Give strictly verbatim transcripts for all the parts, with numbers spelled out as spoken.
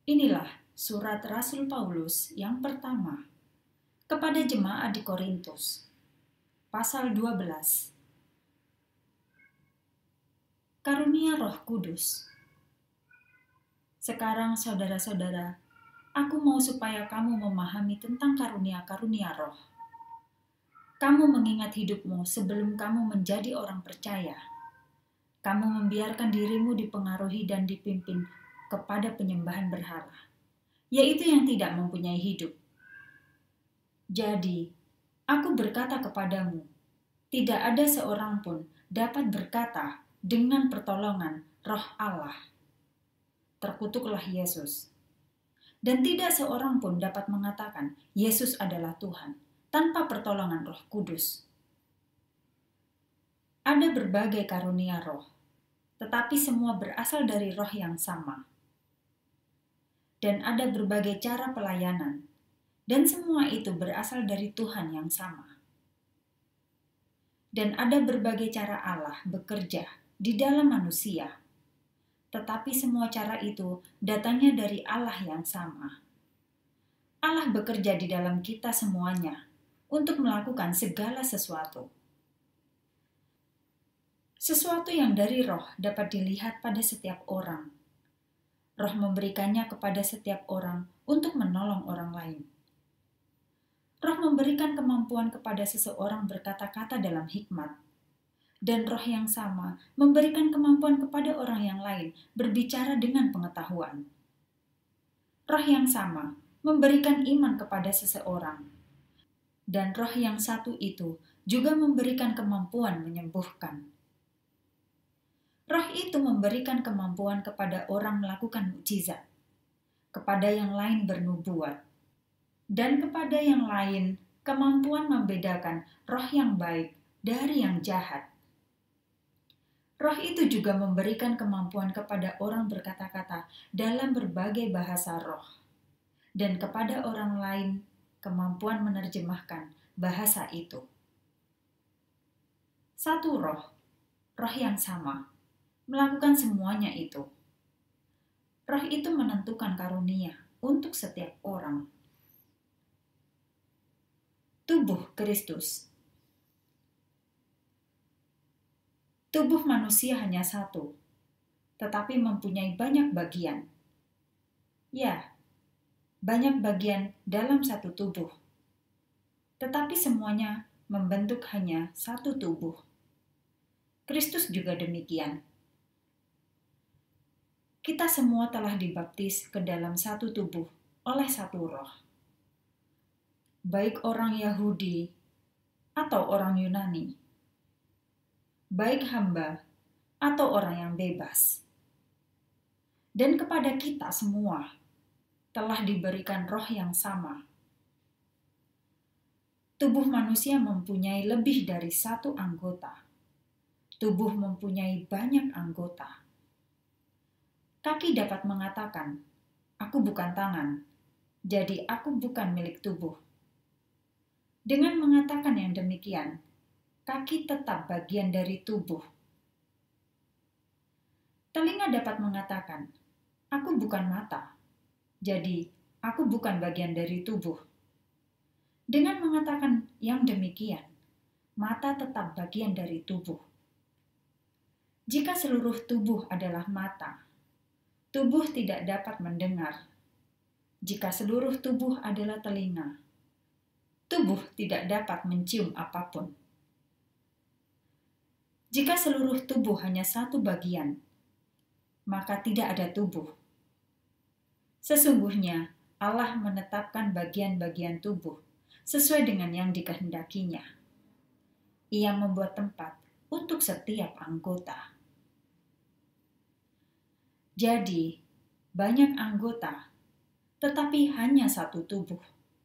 Inilah surat Rasul Paulus yang pertama kepada jemaat di Korintus, pasal dua belas. Karunia Roh Kudus. Sekarang saudara-saudara, aku mau supaya kamu memahami tentang karunia-karunia roh. Kamu mengingat hidupmu sebelum kamu menjadi orang percaya. Kamu membiarkan dirimu dipengaruhi dan dipimpin kepada penyembahan berhala, yaitu yang tidak mempunyai hidup. Jadi, aku berkata kepadamu, tidak ada seorang pun dapat berkata dengan pertolongan Roh Allah, terkutuklah Yesus. Dan tidak seorang pun dapat mengatakan Yesus adalah Tuhan tanpa pertolongan Roh Kudus. Ada berbagai karunia roh, tetapi semua berasal dari roh yang sama. Dan ada berbagai cara pelayanan, dan semua itu berasal dari Tuhan yang sama. Dan ada berbagai cara Allah bekerja di dalam manusia, tetapi semua cara itu datangnya dari Allah yang sama. Allah bekerja di dalam kita semuanya untuk melakukan segala sesuatu. Sesuatu yang dari roh dapat dilihat pada setiap orang. Roh memberikannya kepada setiap orang untuk menolong orang lain. Roh memberikan kemampuan kepada seseorang berkata-kata dalam hikmat. Dan roh yang sama memberikan kemampuan kepada orang yang lain berbicara dengan pengetahuan. Roh yang sama memberikan iman kepada seseorang. Dan roh yang satu itu juga memberikan kemampuan menyembuhkan. Roh itu memberikan kemampuan kepada orang melakukan mukjizat, kepada yang lain bernubuat, dan kepada yang lain kemampuan membedakan roh yang baik dari yang jahat. Roh itu juga memberikan kemampuan kepada orang berkata-kata dalam berbagai bahasa roh, dan kepada orang lain kemampuan menerjemahkan bahasa itu. Satu roh, roh yang sama, melakukan semuanya itu. Roh itu menentukan karunia untuk setiap orang. Tubuh Kristus. Tubuh manusia hanya satu, tetapi mempunyai banyak bagian. Ya, banyak bagian dalam satu tubuh, tetapi semuanya membentuk hanya satu tubuh. Kristus juga demikian. Kita semua telah dibaptis ke dalam satu tubuh oleh satu roh. Baik orang Yahudi atau orang Yunani, baik hamba atau orang yang bebas. Dan kepada kita semua telah diberikan roh yang sama. Tubuh manusia mempunyai lebih dari satu anggota. Tubuh mempunyai banyak anggota. Kaki dapat mengatakan, aku bukan tangan, jadi aku bukan milik tubuh. Dengan mengatakan yang demikian, kaki tetap bagian dari tubuh. Telinga dapat mengatakan, aku bukan mata, jadi aku bukan bagian dari tubuh. Dengan mengatakan yang demikian, mata tetap bagian dari tubuh. Jika seluruh tubuh adalah mata, tubuh tidak dapat mendengar. Jika seluruh tubuh adalah telinga, tubuh tidak dapat mencium apapun. Jika seluruh tubuh hanya satu bagian, maka tidak ada tubuh. Sesungguhnya Allah menetapkan bagian-bagian tubuh sesuai dengan yang dikehendakinya. Ia membuat tempat untuk setiap anggota. Jadi, banyak anggota, tetapi hanya satu tubuh.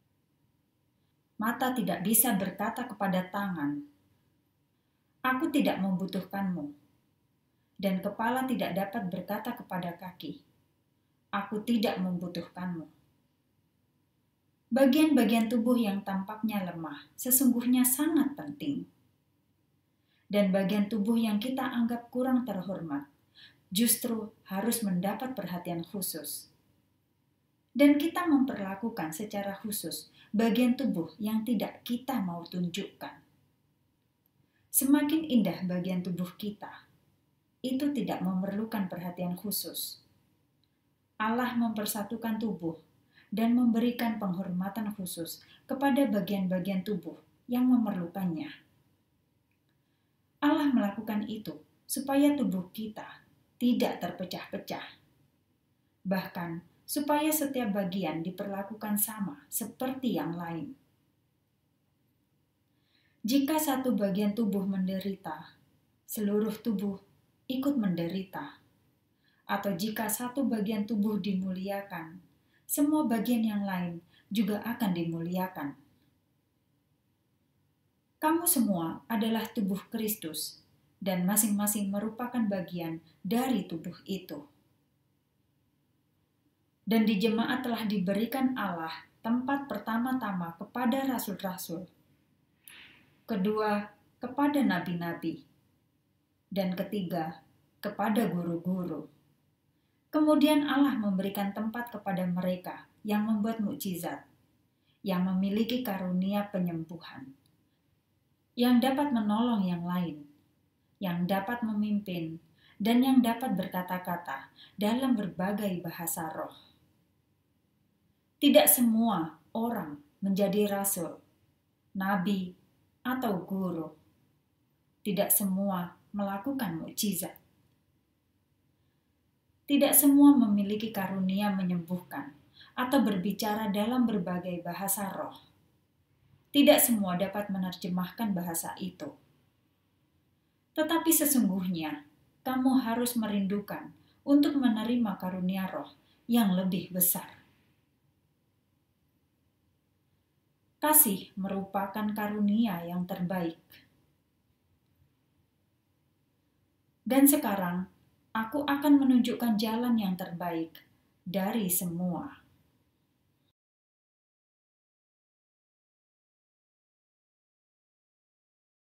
Mata tidak bisa berkata kepada tangan, aku tidak membutuhkanmu. Dan kepala tidak dapat berkata kepada kaki, aku tidak membutuhkanmu. Bagian-bagian tubuh yang tampaknya lemah sesungguhnya sangat penting. Dan bagian tubuh yang kita anggap kurang terhormat justru harus mendapat perhatian khusus. Dan kita memperlakukan secara khusus bagian tubuh yang tidak kita mau tunjukkan. Semakin indah bagian tubuh kita, itu tidak memerlukan perhatian khusus. Allah mempersatukan tubuh dan memberikan penghormatan khusus kepada bagian-bagian tubuh yang memerlukannya. Allah melakukan itu supaya tubuh kita tidak terpecah-pecah. Bahkan, supaya setiap bagian diperlakukan sama seperti yang lain. Jika satu bagian tubuh menderita, seluruh tubuh ikut menderita. Atau jika satu bagian tubuh dimuliakan, semua bagian yang lain juga akan dimuliakan. Kamu semua adalah tubuh Kristus, dan masing-masing merupakan bagian dari tubuh itu. Dan di jemaat telah diberikan Allah tempat pertama-tama kepada rasul-rasul, kedua kepada nabi-nabi, dan ketiga kepada guru-guru. Kemudian Allah memberikan tempat kepada mereka yang membuat mukjizat, yang memiliki karunia penyembuhan, yang dapat menolong yang lain, yang dapat memimpin, dan yang dapat berkata-kata dalam berbagai bahasa roh. Tidak semua orang menjadi rasul, nabi, atau guru. Tidak semua melakukan mukjizat. Tidak semua memiliki karunia menyembuhkan atau berbicara dalam berbagai bahasa roh. Tidak semua dapat menerjemahkan bahasa itu. Tetapi sesungguhnya, kamu harus merindukan untuk menerima karunia roh yang lebih besar. Kasih merupakan karunia yang terbaik. Dan sekarang, aku akan menunjukkan jalan yang terbaik dari semua.